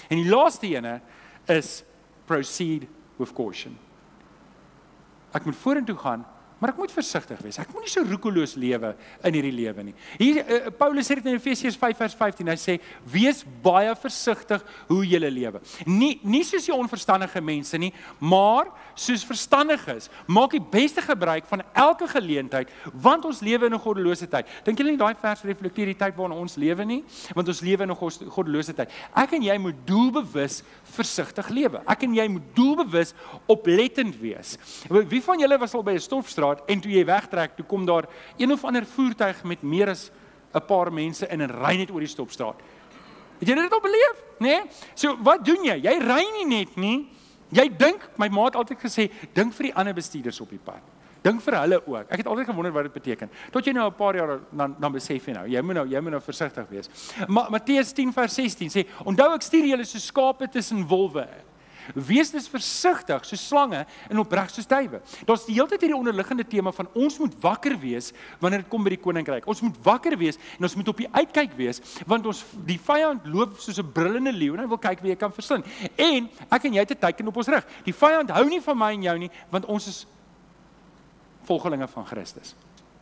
En die laaste ene is proceed with caution. Ek moet vorentoe gaan, maar ek moet versigtig wees. Ek moet nie so roekeloos lewe in hierdie lewe nie. Hier, Paulus sê dit in Efesiërs 5 vers 15, hy sê, wees baie versigtig hoe julle lewe. Nie soos die onverstandige mense nie, maar soos verstandig is. Maak die beste gebruik van elke geleentheid, want ons lewe in 'n goddelose tyd. Dink julle nie daai vers reflekteer die tyd waarin ons lewe nie? Want ons lewe in 'n goddelose tyd. Ek en jy moet doelbewus versigtig lewe. Ek en jy moet doelbewus oplettend wees. Wie van julle was al by 'n stopstraat en toe jy wegtrek, toe kom daar een of ander voertuig met meer as 'n paar mense in en ry net oor die stopstraat. Het jy dit al beleef? Nee? So wat doen jy? Jy ry nie net nie. Jy dink, my ma het altyd gesê, dink vir die ander bestuurders op die pad. Dink vir hulle ook. Ek het altyd gewonder wat dit beteken. Tot jy nou 'n paar jaar dan besef jy nou, jy moet nou versigtig wees. Matteus 10 vers 16 sê, onthou ek stuur julle so skape tussen wolwe. Wees dus versigtig soos slange en opreg soos duwe. Daar's die hele tyd hierdie onderliggende tema van ons moet wakker wees wanneer dit kom by die koninkryk. Ons moet wakker wees en ons moet op die uitkyk wees, want die vyand loop soos 'n brullende leeu en hy wil kyk wie hy kan verslind. En ek en jy het 'n teken op ons rug. Die vyand hou nie van my en jou nie, want ons is volgelinge van Christus.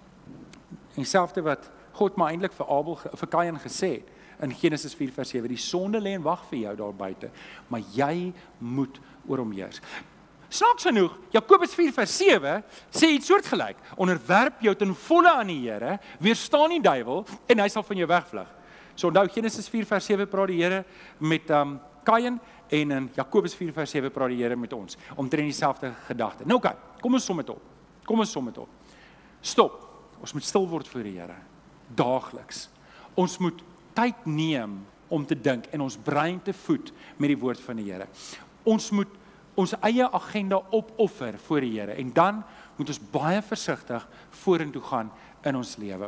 En dieselfde wat God maar eintlik vir Kain gesê het, in Genesis 4 vers 7, die sonde lê en wag vir jou daar buite, maar jy moet oor hom heers. Snaaks genoeg, Jakobus 4 vers 7 sê iets soortgelyk, onderwerp jou ten volle aan die Here, weerstaan die duiwel en hy sal van jou wegvlug. So onthou Genesis 4 vers 7 praat die Here met Kain en in Jakobus 4 vers 7 praat die Here met ons, omtrent dieselfde gedagte. Nou oké, kom ons som dit op. Stop, ons moet stil word voor die Here, daagliks. Ons moet tyd neem om te dink en ons brein te voed met die woord van die Here. Ons moet ons eie agenda opoffer voor die Here en dan moet ons baie versigtig vorentoe gaan in ons lewe.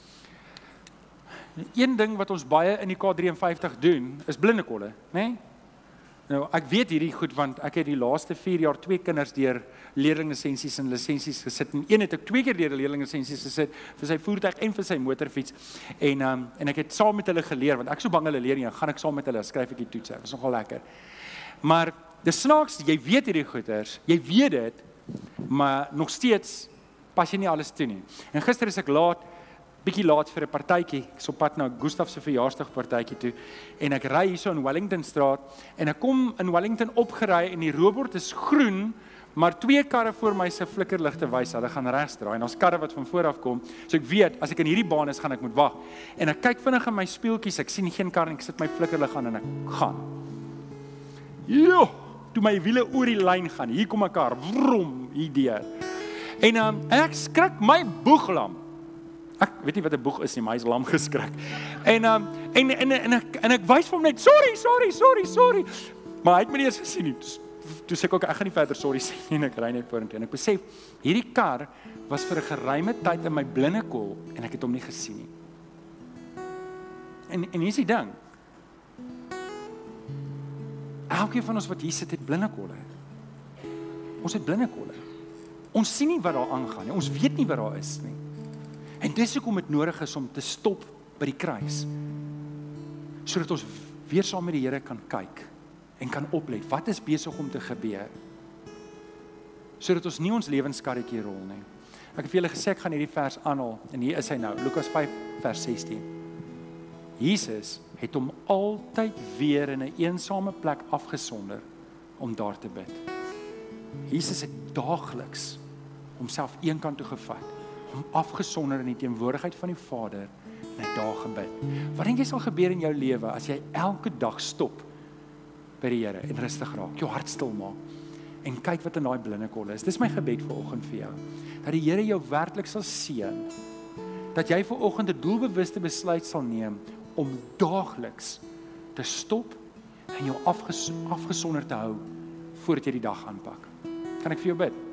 Een ding wat ons baie in die K53 doen, is blindekolle, né? Nou, ek weet hierdie goed, want ek het die laaste 4 jaar 2 kinders deur leerlinglisensies en lisensies gesit, en een het ek 2 keer deur leerlinglisensies gesit, vir sy voertuig en vir sy motorfiets, en ek het saam met hulle geleer, want ek so bang hulle leer nie, gaan ek saam met hulle, skryf ek die toets, dit is nogal lekker. Maar, die snaaks, jy weet hierdie goeders, jy weet dit, maar nog steeds pas jy nie alles toe nie. En gister is ek bietjie laat vir 'n partytjie, ek is op pad na Gustaf se verjaarsdagpartytjie toe, en ek ry hierso in Wellingtonstraat, en ek kom in Wellington opgery, en die roebord is groen, maar 2 karre voor my se flikkerligte wys, hulle gaan regs draai, en daar's karre wat van voor af kom, so ek weet, as ek in hierdie baan is, gaan ek moet wag, en ek kyk vinnig in my spieeltjies, ek sien geen kar, en ek sit my flikkerlig aan, en ek gaan. Jo, toe my wiele oor die lyn gaan, hier kom 'n kar, vroom, hier deur, en ek skrik my boeglam. Ek weet nie wat 'n boeg is nie, maar hy is lam geskrik. En ek wys vir hom net, sorry. Maar hy het my nie eens gesien nie. Toe sê ek ook, ek gaan nie verder sorry sê nie, en ek ry net vorentoe. En ek besef, hierdie kar was vir 'n geruime tyd in my blinde kol, en ek het hom nie gesien nie. En hier is die ding. Elkeen van ons wat hier sit, het blinde kolle. Ons het blinde kolle. Ons sien nie wat daar aangaan nie. Ons weet nie wat daar is nie. En dis hoekom dit nodig is om te stop by die kruis, sodat ons weer saam met die Here kan kyk en kan oplet, wat is besig om te gebeur, sodat ons nie ons lewenskarretjie rol nie. Ek het vir julle gesê, ek gaan hierdie vers aanhaal, en hier is hy nou, Lukas 5 vers 16. Jesus het hom altyd weer in 'n eensame plek afgesonder om daar te bid. Jesus het daagliks homself eenkant toe gevat, om afgesonder in die teenwoordigheid van die Vader, en hy daar gebid. Wat dink jy sal gebeur in jou lewe, as jy elke dag stop by die Here, en rustig raak, jou hart stil maak, en kyk wat in daai blinde kolle is. Dis my gebed vanoggend vir jou, dat die Here jou werklik sal seën, dat jy vanoggend 'n doelbewuste besluit sal neem, om daagliks te stop, en jou afgesonder te hou, voordat jy die dag aanpak. Kan ek vir jou bid?